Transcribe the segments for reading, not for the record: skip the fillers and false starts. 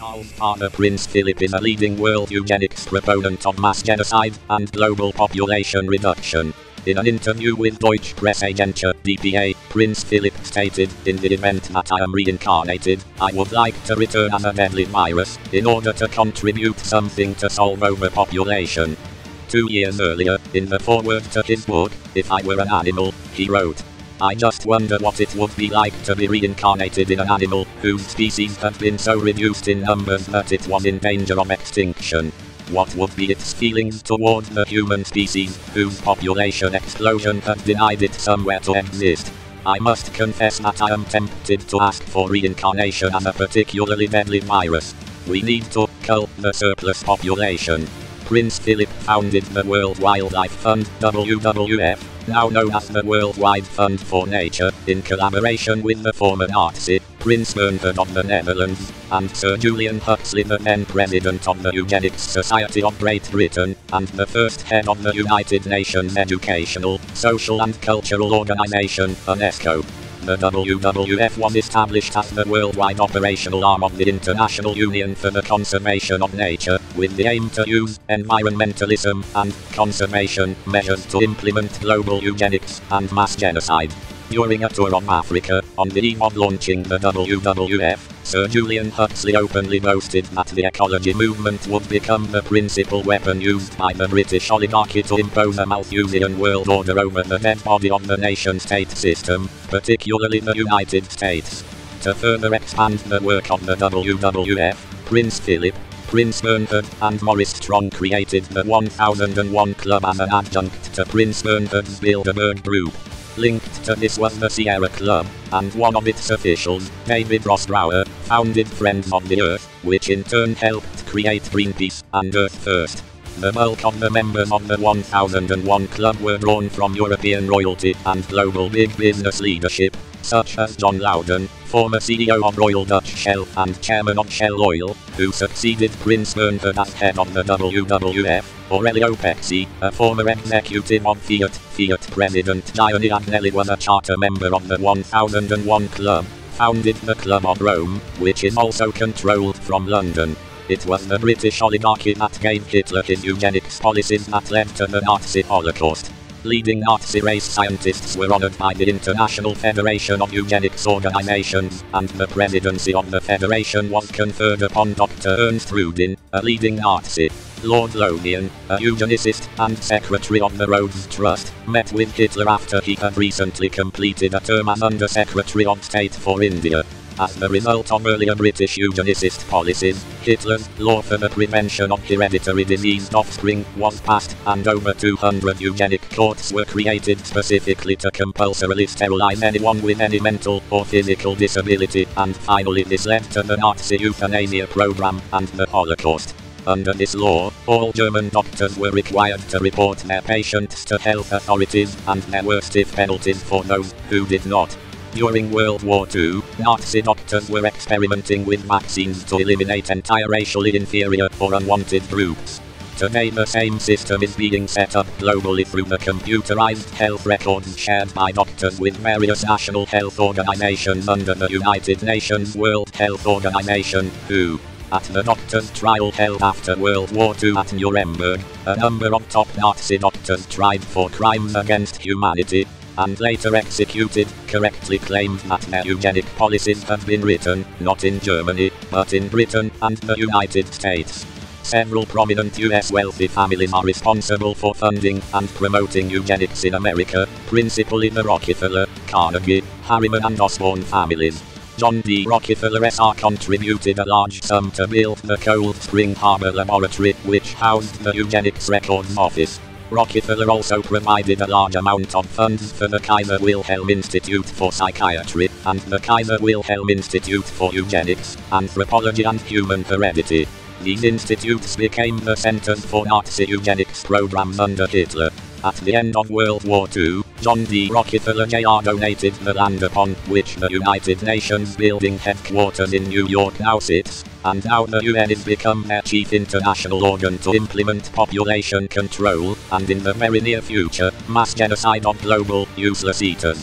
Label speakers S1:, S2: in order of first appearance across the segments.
S1: Charles Father Prince Philip is a leading world eugenics proponent of mass genocide and global population reduction. In an interview with Deutsche Presseagentur DPA, Prince Philip stated, "In the event that I am reincarnated, I would like to return as a deadly virus, in order to contribute something to solve overpopulation." 2 years earlier, in the foreword to his book, "If I Were an Animal," he wrote, "I just wonder what it would be like to be reincarnated in an animal whose species had been so reduced in numbers that it was in danger of extinction. What would be its feelings toward the human species, whose population explosion had denied it somewhere to exist? I must confess that I am tempted to ask for reincarnation as a particularly deadly virus. We need to cull the surplus population." Prince Philip founded the World Wildlife Fund, WWF, now known as the Worldwide Fund for Nature, in collaboration with the former Nazi, Prince Bernhard of the Netherlands, and Sir Julian Huxley, the then President of the Eugenics Society of Great Britain, and the first head of the United Nations Educational, Social and Cultural Organization, UNESCO. The WWF was established as the worldwide operational arm of the International Union for the Conservation of Nature, with the aim to use environmentalism and conservation measures to implement global eugenics and mass genocide. During a tour of Africa, on the eve of launching the WWF, Sir Julian Huxley openly boasted that the ecology movement would become the principal weapon used by the British oligarchy to impose a Malthusian world order over the dead body of the nation-state system, particularly the United States. To further expand the work of the WWF, Prince Philip, Prince Bernhard, and Maurice Strong created the 1001 Club as an adjunct to Prince Bernhard's Bilderberg Group. Linked to this was the Sierra Club, and one of its officials, David Ross Brower, founded Friends of the Earth, which in turn helped create Greenpeace and Earth First. The bulk of the members of the 1001 Club were drawn from European royalty and global big business leadership, such as John Loudon, former CEO of Royal Dutch Shell and chairman of Shell Oil, who succeeded Prince Bernhard as head of the WWF, Aurelio Pecci, a former executive of Fiat. Fiat President Gianni Agnelli was a charter member of the 1001 Club, founded the Club of Rome, which is also controlled from London. It was the British oligarchy that gave Hitler his eugenics policies that led to the Nazi Holocaust. Leading Nazi race scientists were honored by the International Federation of Eugenics Organizations, and the presidency of the federation was conferred upon Dr. Ernst Rudin, a leading Nazi. Lord Lothian, a eugenicist and secretary of the Rhodes Trust, met with Hitler after he had recently completed a term as Under-Secretary of State for India. As the result of earlier British eugenicist policies, Hitler's Law for the Prevention of Hereditary Diseased Offspring was passed, and over 200 eugenic courts were created specifically to compulsorily sterilize anyone with any mental or physical disability, and finally this led to the Nazi euthanasia program and the Holocaust. Under this law, all German doctors were required to report their patients to health authorities, and there were stiff penalties for those who did not. During World War II, Nazi doctors were experimenting with vaccines to eliminate entire racially inferior or unwanted groups. Today the same system is being set up globally through the computerized health records shared by doctors with various national health organizations under the United Nations World Health Organization, WHO. At the doctors' trial held after World War II at Nuremberg, a number of top Nazi doctors tried for crimes against humanity, and later executed, correctly claimed that their eugenic policies had been written, not in Germany, but in Britain and the United States. Several prominent US wealthy families are responsible for funding and promoting eugenics in America, principally the Rockefeller, Carnegie, Harriman and Osborne families. John D. Rockefeller Sr. contributed a large sum to build the Cold Spring Harbor Laboratory, which housed the Eugenics Records Office. Rockefeller also provided a large amount of funds for the Kaiser Wilhelm Institute for Psychiatry, and the Kaiser Wilhelm Institute for Eugenics, Anthropology and Human Heredity. These institutes became the centers for Nazi eugenics programs under Hitler. At the end of World War II, John D. Rockefeller Jr. donated the land upon which the United Nations building headquarters in New York now sits, and now the UN is become their chief international organ to implement population control, and in the very near future, mass genocide of global useless eaters.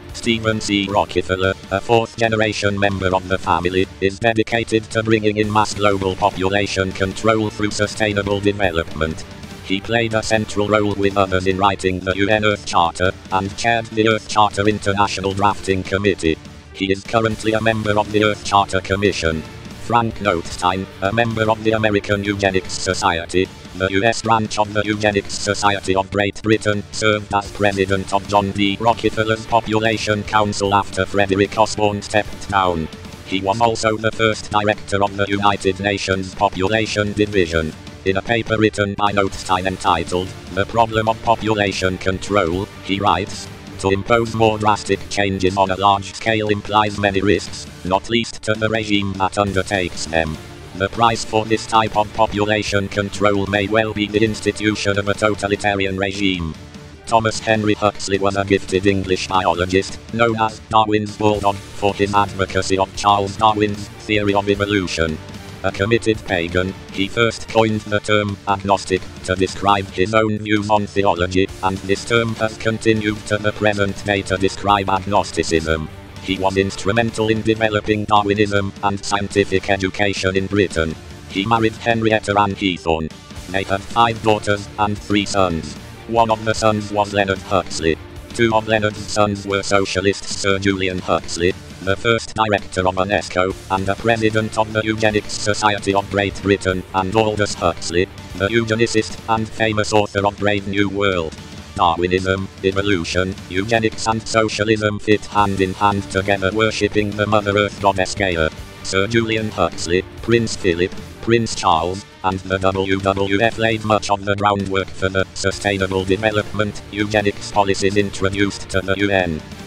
S1: Stephen C. Rockefeller, a fourth-generation member of the family, is dedicated to bringing in mass global population control through sustainable development. He played a central role with others in writing the UN Earth Charter, and chaired the Earth Charter International Drafting Committee. He is currently a member of the Earth Charter Commission. Frank Notenstein, a member of the American Eugenics Society, the U.S. branch of the Eugenics Society of Great Britain, served as president of John D. Rockefeller's Population Council after Frederick Osborn stepped down. He was also the first director of the United Nations Population Division. In a paper written by Notenstein entitled, The Problem of Population Control, he writes, "To impose more drastic changes on a large scale implies many risks, not least to the regime that undertakes them. The price for this type of population control may well be the institution of a totalitarian regime." Thomas Henry Huxley was a gifted English biologist, known as Darwin's Bulldog, for his advocacy of Charles Darwin's theory of evolution. A committed pagan, he first coined the term agnostic to describe his own views on theology, and this term has continued to the present day to describe agnosticism. He was instrumental in developing Darwinism and scientific education in Britain. He married Henrietta Ann Heathorn. They had 5 daughters and 3 sons. One of the sons was Leonard Huxley. 2 of Leonard's sons were socialists: Sir Julian Huxley, the first director of UNESCO, and a president of the Eugenics Society of Great Britain, and Aldous Huxley, the eugenicist and famous author of Brave New World. Darwinism, evolution, eugenics and socialism fit hand in hand together, worshipping the Mother Earth goddess Gaia. Sir Julian Huxley, Prince Philip, Prince Charles, and the WWF laid much of the groundwork for the sustainable development eugenics policies introduced to the UN.